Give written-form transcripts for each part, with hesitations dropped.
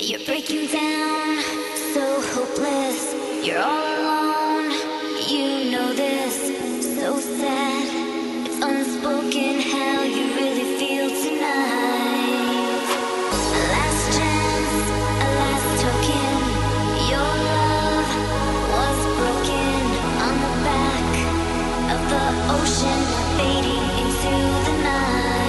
You're breaking down, so hopeless. You're all alone, you know this. So sad, it's unspoken how you really feel tonight. A last chance, a last token. Your love was broken on the back of the ocean, fading into the night.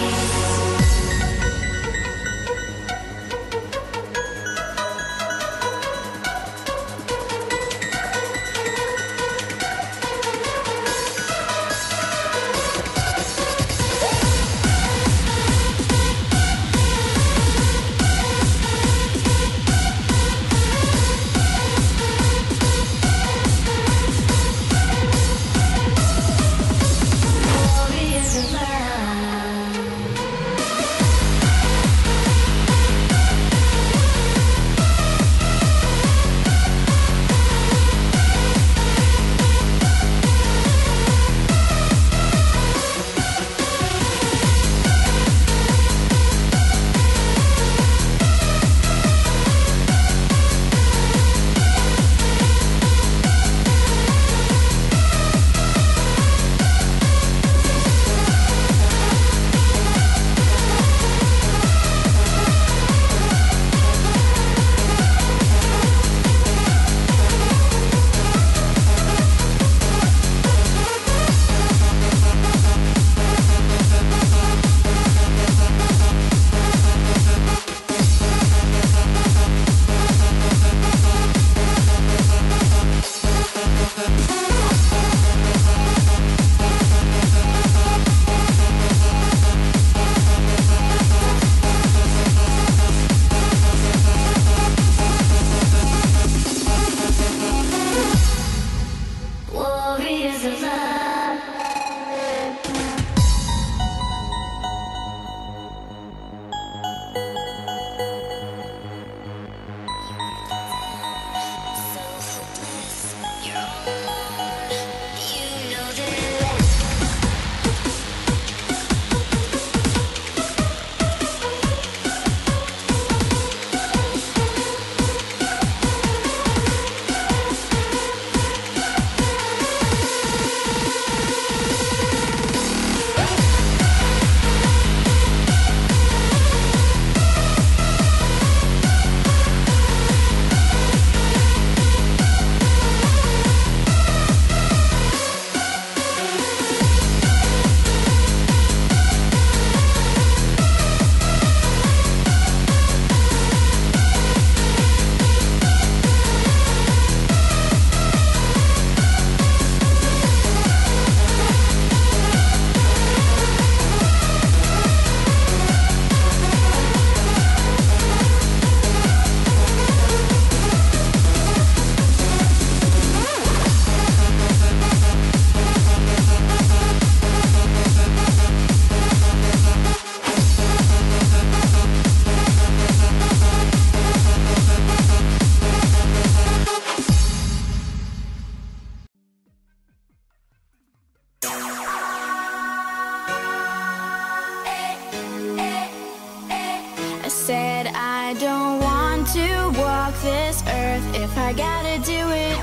I said I don't want to walk this earth if I gotta do it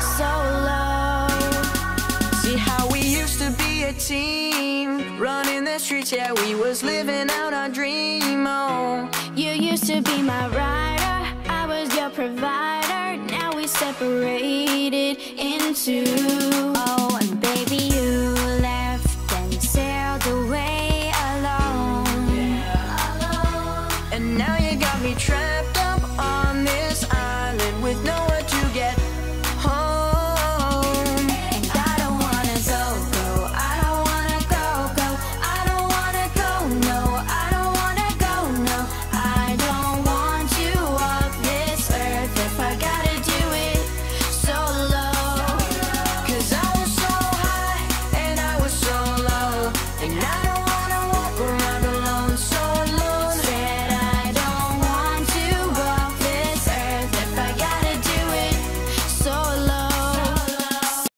solo. See how we used to be a team, running the streets, yeah, we was living out our dream, oh. You used to be my rider, I was your provider. Now we separated into